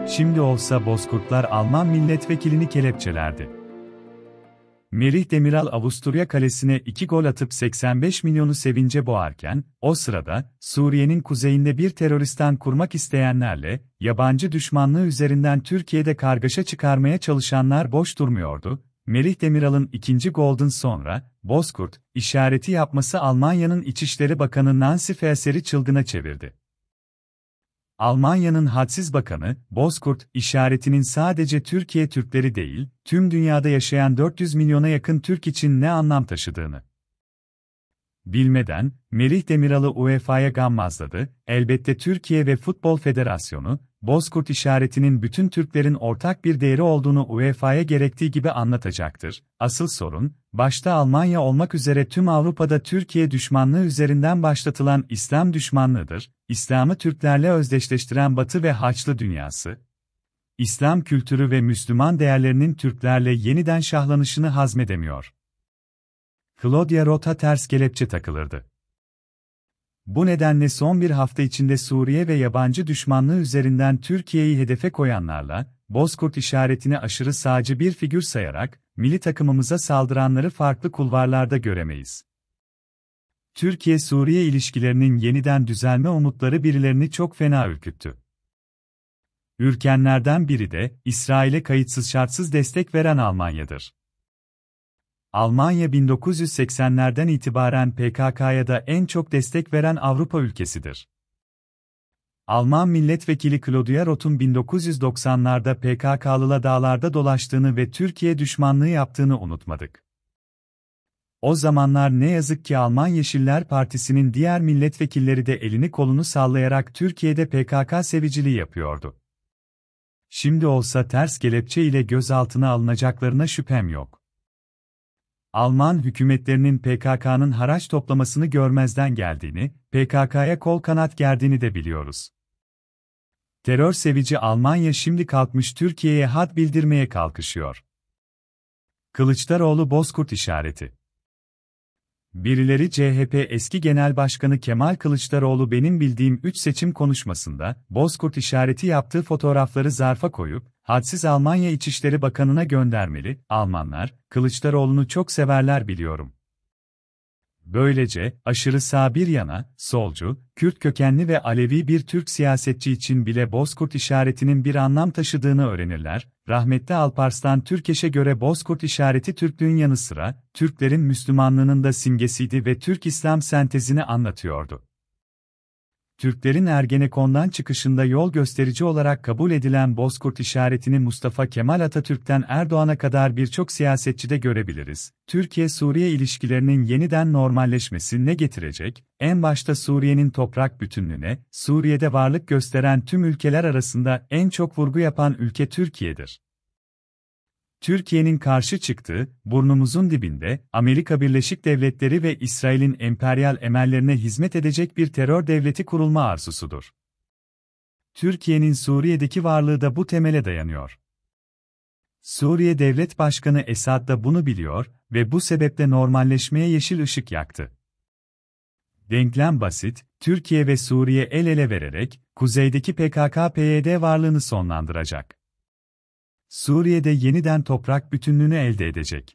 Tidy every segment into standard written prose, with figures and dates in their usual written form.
Şimdi olsa Bozkurtlar Alman milletvekilini kelepçelerdi. Merih Demiral Avusturya kalesine 2 gol atıp 85 milyonu sevince boğarken, o sırada, Suriye'nin kuzeyinde bir teröristan kurmak isteyenlerle, yabancı düşmanlığı üzerinden Türkiye'de kargaşa çıkarmaya çalışanlar boş durmuyordu. Merih Demiral'ın ikinci golden sonra, Bozkurt işareti yapması Almanya'nın İçişleri Bakanı Nancy Faeser'i çılgına çevirdi. Almanya'nın hadsiz bakanı, Bozkurt işaretinin sadece Türkiye Türkleri değil, tüm dünyada yaşayan 400 milyona yakın Türk için ne anlam taşıdığını bilmeden, Merih Demiral'ı UEFA'ya gammazladı. Elbette Türkiye ve Futbol Federasyonu, Bozkurt işaretinin bütün Türklerin ortak bir değeri olduğunu UEFA'ya gerektiği gibi anlatacaktır. Asıl sorun, başta Almanya olmak üzere tüm Avrupa'da Türkiye düşmanlığı üzerinden başlatılan İslam düşmanlığıdır. İslam'ı Türklerle özdeşleştiren Batı ve Haçlı dünyası, İslam kültürü ve Müslüman değerlerinin Türklerle yeniden şahlanışını hazmedemiyor. Claudia Roth'a ters kelepçe takılırdı. Bu nedenle son bir hafta içinde Suriye ve yabancı düşmanlığı üzerinden Türkiye'yi hedefe koyanlarla, Bozkurt işaretini aşırı sağcı bir figür sayarak, milli takımımıza saldıranları farklı kulvarlarda göremeyiz. Türkiye-Suriye ilişkilerinin yeniden düzelme umutları birilerini çok fena ürküttü. Ürkenlerden biri de, İsrail'e kayıtsız şartsız destek veren Almanya'dır. Almanya 1980'lerden itibaren PKK'ya da en çok destek veren Avrupa ülkesidir. Alman milletvekili Claudia Roth'un 1990'larda PKK'lıla dağlarda dolaştığını ve Türkiye düşmanlığı yaptığını unutmadık. O zamanlar ne yazık ki Alman Yeşiller Partisi'nin diğer milletvekilleri de elini kolunu sallayarak Türkiye'de PKK seviciliği yapıyordu. Şimdi olsa ters kelepçe ile gözaltına alınacaklarına şüphem yok. Alman hükümetlerinin PKK'nın haraç toplamasını görmezden geldiğini, PKK'ya kol kanat gerdiğini de biliyoruz. Terör sevici Almanya şimdi kalkmış Türkiye'ye had bildirmeye kalkışıyor. Kılıçdaroğlu Bozkurt işareti. Birileri CHP eski Genel Başkanı Kemal Kılıçdaroğlu benim bildiğim 3 seçim konuşmasında, Bozkurt işareti yaptığı fotoğrafları zarfa koyup, hadsiz Almanya İçişleri Bakanı'na göndermeli, Almanlar, Kılıçdaroğlu'nu çok severler biliyorum. Böylece, aşırı sağ bir yana, solcu, Kürt kökenli ve Alevi bir Türk siyasetçi için bile Bozkurt işaretinin bir anlam taşıdığını öğrenirler. Rahmetli Alparslan Türkeş'e göre Bozkurt işareti Türklüğün yanı sıra, Türklerin Müslümanlığının da simgesiydi ve Türk-İslam sentezini anlatıyordu. Türklerin Ergenekon'dan çıkışında yol gösterici olarak kabul edilen Bozkurt işaretini Mustafa Kemal Atatürk'ten Erdoğan'a kadar birçok siyasetçide görebiliriz. Türkiye-Suriye ilişkilerinin yeniden normalleşmesi ne getirecek? En başta Suriye'nin toprak bütünlüğüne, Suriye'de varlık gösteren tüm ülkeler arasında en çok vurgu yapan ülke Türkiye'dir. Türkiye'nin karşı çıktığı, burnumuzun dibinde, Amerika Birleşik Devletleri ve İsrail'in emperyal emellerine hizmet edecek bir terör devleti kurulma arzusudur. Türkiye'nin Suriye'deki varlığı da bu temele dayanıyor. Suriye Devlet Başkanı Esad da bunu biliyor ve bu sebeple normalleşmeye yeşil ışık yaktı. Denklem basit, Türkiye ve Suriye el ele vererek, kuzeydeki PKK-PYD varlığını sonlandıracak. Suriye'de yeniden toprak bütünlüğünü elde edecek.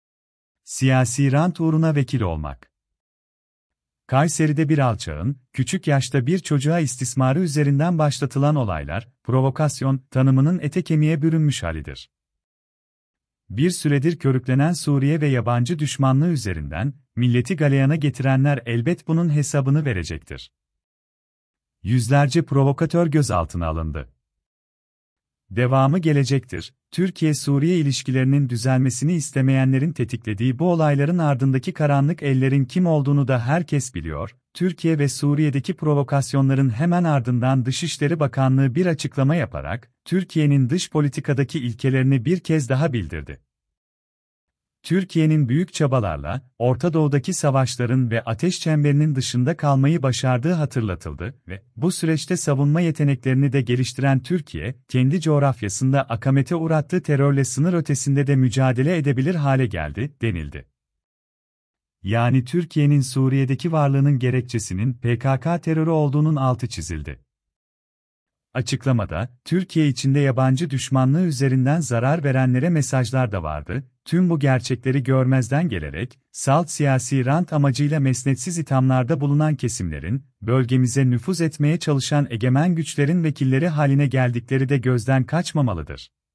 Siyasi rant uğruna vekil olmak. Kayseri'de bir alçağın, küçük yaşta bir çocuğa istismarı üzerinden başlatılan olaylar, provokasyon tanımının ete kemiğe bürünmüş halidir. Bir süredir körüklenen Suriye ve yabancı düşmanlığı üzerinden, milleti galeyana getirenler elbet bunun hesabını verecektir. Yüzlerce provokatör gözaltına alındı. Devamı gelecektir. Türkiye-Suriye ilişkilerinin düzelmesini istemeyenlerin tetiklediği bu olayların ardındaki karanlık ellerin kim olduğunu da herkes biliyor. Türkiye ve Suriye'deki provokasyonların hemen ardından Dışişleri Bakanlığı bir açıklama yaparak, Türkiye'nin dış politikadaki ilkelerini bir kez daha bildirdi. Türkiye'nin büyük çabalarla, Orta Doğu'daki savaşların ve ateş çemberinin dışında kalmayı başardığı hatırlatıldı ve bu süreçte savunma yeteneklerini de geliştiren Türkiye, kendi coğrafyasında akamete uğrattığı terörle sınır ötesinde de mücadele edebilir hale geldi, denildi. Yani Türkiye'nin Suriye'deki varlığının gerekçesinin PKK terörü olduğunun altı çizildi. Açıklamada, Türkiye içinde yabancı düşmanlığı üzerinden zarar verenlere mesajlar da vardı, tüm bu gerçekleri görmezden gelerek, salt siyasi rant amacıyla mesnetsiz ithamlarda bulunan kesimlerin, bölgemize nüfuz etmeye çalışan egemen güçlerin vekilleri haline geldikleri de gözden kaçmamalıdır.